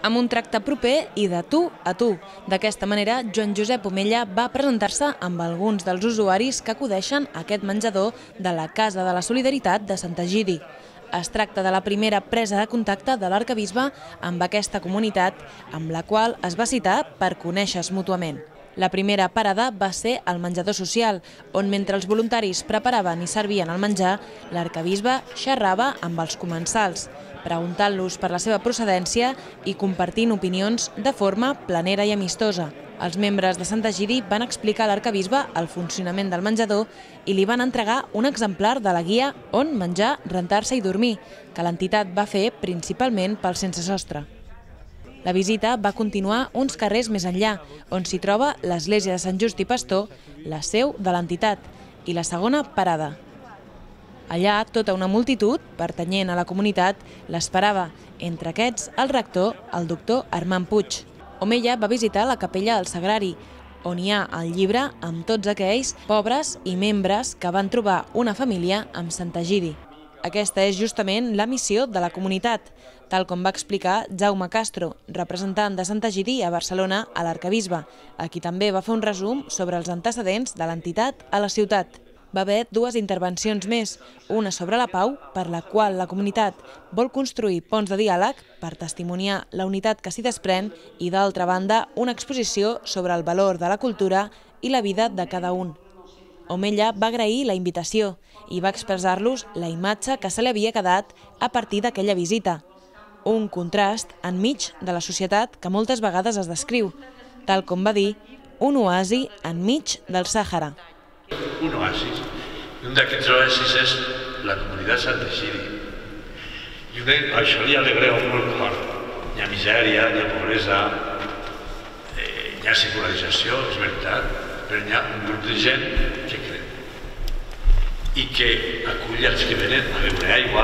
amb un tracte proper i de tu a tu. D'aquesta manera, Joan Josep Omella va presentar-se amb alguns dels usuaris que acudeixen a aquest menjador de la Casa de la Solidaritat de Sant Egidi. Es tracta de la primera presa de contacte de l'arquebisbe amb aquesta comunitat, amb la qual es va citar per conèixer-se mútuament. La primera parada va ser al menjador social, on mentre els voluntaris preparaven i servien el menjar, l'arquebisbe xerrava amb els comensals, preguntant-los per la seva procedència i compartint opinions de forma planera i amistosa. Els membres de Sant Egidi van explicar a l'arquebisbe el funcionament del menjador i li van entregar un exemplar de la guia On menjar, rentar-se i dormir, que l'entitat va fer principalment pels sense sostre. La visita va continuar uns carrers més enllà, on s'hi troba l'església de Sant Just i Pastor, la seu de l'entitat, i la segona parada. Allà, tota una multitud, pertanyent a la comunitat, l'esperava, entre aquests el rector, el doctor Armand Puig. Omella va visitar la capella del Sagrari, on hi ha el llibre amb tots aquells pobres i membres que van trobar una família amb Sant Egidi. Aquesta és justament la missió de la comunitat, tal com va explicar Jaume Castro, representant de Sant Egidi a Barcelona a l'arquebisbe, a qui també va fer un resum sobre els antecedents de l'entitat a la ciutat. Va haver dues intervencions més, una sobre la pau, per la qual la comunitat vol construir ponts de diàleg per testimoniar la unitat que s'hi desprèn i, d'altra banda, una exposició sobre el valor de la cultura i la vida de cada un. Omella va agrair la invitació i va expressar-los la imatge que se li havia quedat a partir d'aquella visita. Un contrast enmig de la societat que moltes vegades es descriu, tal com va dir, un oasi enmig del Sàhara. Un oasis. I un d'aquests oasis és la comunitat Sant Egidi. I això li alegreu molt el cor. Hi ha misèria, hi ha pobresa, hi ha secularització, és veritat, però hi ha un grup de gent que creu i que acull els que venen a beure aigua,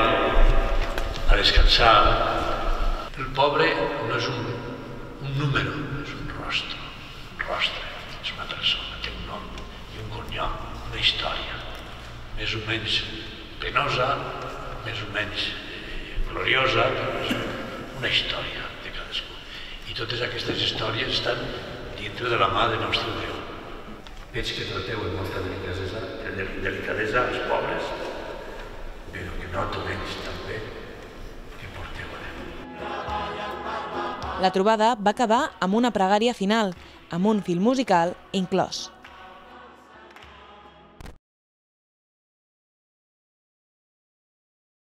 a descansar. El pobre no és un número, és un rostre. Un rostre és una persona, té un nom i un cognom, una història, més o menys penosa, més o menys gloriosa, una història de cadascú. I totes aquestes històries estan dintre de la mà del nostre Déu. Veig que trateu amb molta delicadesa als pobres, però que noto menys també que porteu a Déu. La trobada va acabar amb una pregària final, amb un fil musical inclòs.